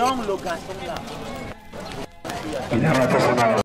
Donc le garçon là. Il a raté son arme.